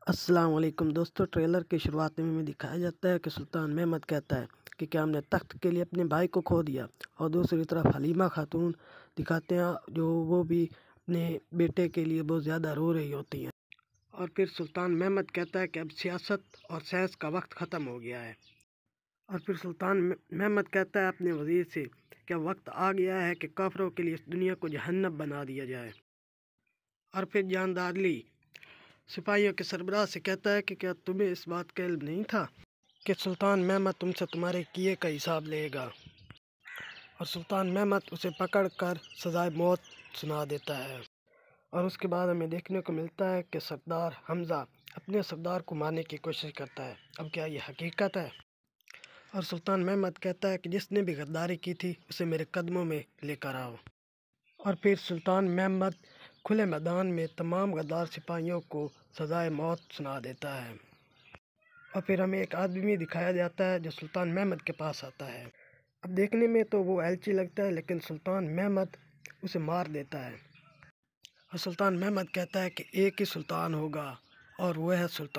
السلام علیکم دوستو، ٹریلر کی شروعات میں دکھایا جاتا ہے کہ سلطان محمد کہتا ہے کہ کیا ہم نے تخت کے لیے اپنے بھائی کو کھو دیا، اور دوسری طرف حلیمہ خاتون دکھاتے ہیں جو وہ بھی اپنے بیٹے کے لیے بہت زیادہ رو رہی ہوتی ہیں۔ اور پھر سلطان محمد کہتا ہے کہ اب سیاست اور سیاست کا وقت ختم ہو گیا ہے۔ اور پھر سلطان محمد کہتا ہے اپنے وزیر سے کہ وقت آ گیا ہے کہ کافروں کے لیے اس دنیا کو جہنم بنا دیا جائے۔ اور پھر جاندار علی سپاہیوں کے سربراہ سے کہتا ہے کہ کیا تمہیں اس بات کا علم نہیں تھا کہ سلطان محمد تم سے تمہارے کیے کا حساب لے گا؟ اور سلطان محمد اسے پکڑ کر سزائے موت سنا دیتا ہے۔ اور اس کے بعد ہمیں دیکھنے کو ملتا ہے کہ سردار حمزہ اپنے سردار کو مارنے کی کوشش کرتا ہے۔ اب کیا یہ حقیقت ہے؟ اور سلطان محمد کہتا ہے کہ جس نے بھی غداری کی تھی اسے میرے قدموں میں لے کر آؤ۔ اور پھر سلطان محمد کھلے میدان میں تمام غدار سپاہیوں کو سزائے موت سنا دیتا ہے۔ اور پھر ہمیں ایک آدمی دکھایا جاتا ہے جو سلطان محمد کے پاس آتا ہے۔ اب دیکھنے میں تو وہ ایلچی لگتا ہے، لیکن سلطان محمد اسے مار دیتا ہے۔ اور سلطان محمد کہتا ہے کہ ایک ہی سلطان ہوگا اور وہ ہے سلطان